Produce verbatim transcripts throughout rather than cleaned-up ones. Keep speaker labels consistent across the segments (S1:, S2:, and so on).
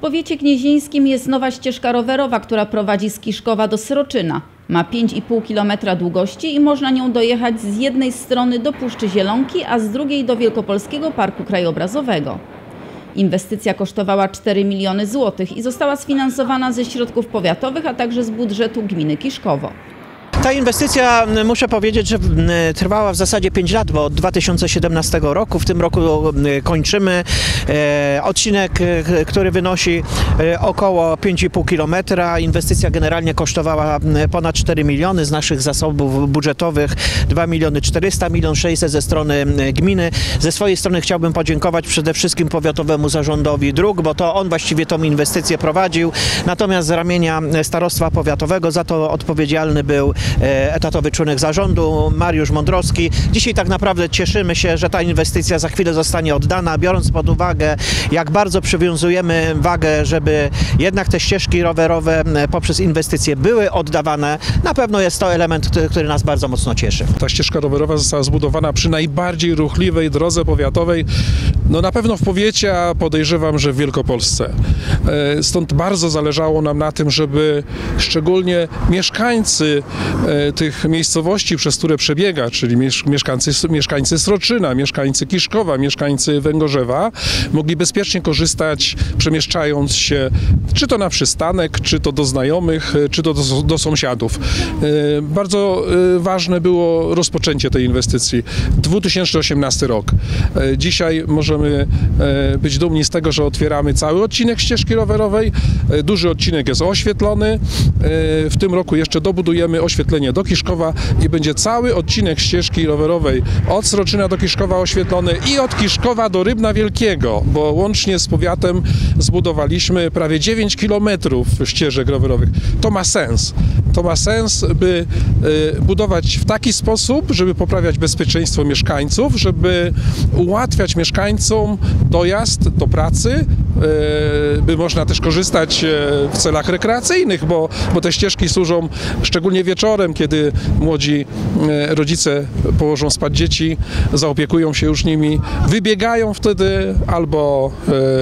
S1: powiecie gnieźnieńskim jest nowa ścieżka rowerowa, która prowadzi z Kiszkowa do Sroczyna. Ma pięć i pół kilometra długości i można nią dojechać z jednej strony do Puszczy Zielonki, a z drugiej do Wielkopolskiego Parku Krajobrazowego. Inwestycja kosztowała cztery miliony złotych i została sfinansowana ze środków powiatowych, a także z budżetu gminy Kiszkowo.
S2: Ta inwestycja, muszę powiedzieć, że trwała w zasadzie pięć lat, bo od dwa tysiące siedemnastego roku, w tym roku kończymy odcinek, który wynosi około pięć i pół kilometra. Inwestycja generalnie kosztowała ponad cztery miliony, z naszych zasobów budżetowych dwa miliony czterysta, milion sześćset ze strony gminy. Ze swojej strony chciałbym podziękować przede wszystkim Powiatowemu Zarządowi Dróg, bo to on właściwie tą inwestycję prowadził. Natomiast z ramienia Starostwa Powiatowego za to odpowiedzialny był etatowy członek zarządu Mariusz Mądrowski. Dzisiaj tak naprawdę cieszymy się, że ta inwestycja za chwilę zostanie oddana, biorąc pod uwagę, jak bardzo przywiązujemy wagę, żeby jednak te ścieżki rowerowe poprzez inwestycje były oddawane. Na pewno jest to element, który nas bardzo mocno cieszy.
S3: Ta ścieżka rowerowa została zbudowana przy najbardziej ruchliwej drodze powiatowej, no na pewno w powiecie, a podejrzewam, że w Wielkopolsce. Stąd bardzo zależało nam na tym, żeby szczególnie mieszkańcy tych miejscowości, przez które przebiega, czyli mieszkańcy, mieszkańcy Sroczyna, mieszkańcy Kiszkowa, mieszkańcy Węgorzewa, mogli bezpiecznie korzystać, przemieszczając się czy to na przystanek, czy to do znajomych, czy to do, do sąsiadów. Bardzo ważne było rozpoczęcie tej inwestycji. dwa tysiące osiemnasty rok. Dzisiaj możemy być dumni z tego, że otwieramy cały odcinek ścieżki rowerowej. Duży odcinek jest oświetlony. W tym roku jeszcze dobudujemy oświetlenie do Kiszkowa i będzie cały odcinek ścieżki rowerowej od Sroczyna do Kiszkowa oświetlony i od Kiszkowa do Rybna Wielkiego, bo łącznie z powiatem zbudowaliśmy prawie dziewięć kilometrów ścieżek rowerowych. To ma sens. To ma sens, by budować w taki sposób, żeby poprawiać bezpieczeństwo mieszkańców, żeby ułatwiać mieszkańcom dojazd do pracy, by można też korzystać w celach rekreacyjnych, bo, bo te ścieżki służą szczególnie wieczorem, kiedy młodzi rodzice położą spać dzieci, zaopiekują się już nimi, wybiegają wtedy albo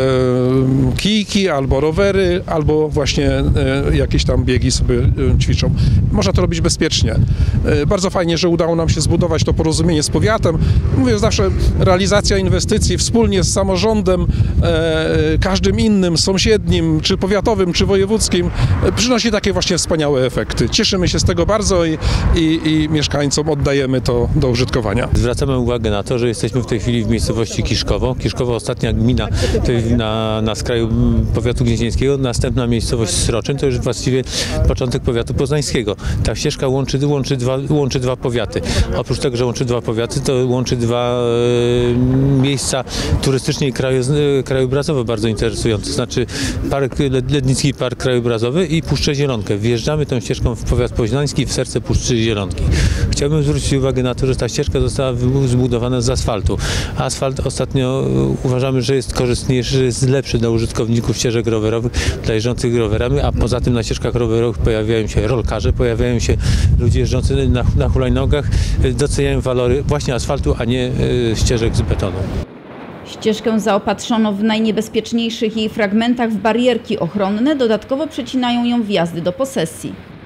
S3: e, kijki, albo rowery, albo właśnie e, jakieś tam biegi sobie ćwiczą. Można to robić bezpiecznie. E, bardzo fajnie, że udało nam się zbudować to porozumienie z powiatem. Mówię zawsze, realizacja inwestycji wspólnie z samorządem, e, każdym innym, sąsiednim, czy powiatowym, czy wojewódzkim, e, przynosi takie właśnie wspaniałe efekty. Cieszymy się z tego bardzo i, i, i mieszkańcom oddajemy to do użytkowania.
S4: Zwracamy uwagę na to, że jesteśmy w tej chwili w miejscowości Kiszkowo. Kiszkowo, ostatnia gmina na, na skraju powiatu gnieźnieńskiego, następna miejscowość Sroczyn, to już właściwie początek powiatu poznańskiego. Ta ścieżka łączy, łączy, dwa, łączy dwa powiaty. Oprócz tego, że łączy dwa powiaty, to łączy dwa e, miejsca turystycznie i krajo, krajobrazowe bardzo interesujące. Znaczy park, Lednicki Park Krajobrazowy i Puszczę Zielonkę. Wjeżdżamy tą ścieżką w powiat poznański, w serce Puszczy Zielonki. Chciałbym zwrócić uwagę na to, że ta ścieżka została zbudowana z asfaltu. Asfalt ostatnio uważamy, że jest korzystniejszy, że jest lepszy dla użytkowników ścieżek rowerowych, dla jeżdżących rowerami, a poza tym na ścieżkach rowerowych pojawiają się rolkarze, pojawiają się ludzie jeżdżący na, na hulajnogach, doceniają walory właśnie asfaltu, a nie y, ścieżek z betonu.
S1: Ścieżkę zaopatrzono w najniebezpieczniejszych jej fragmentach w barierki ochronne, dodatkowo przecinają ją wjazdy do posesji.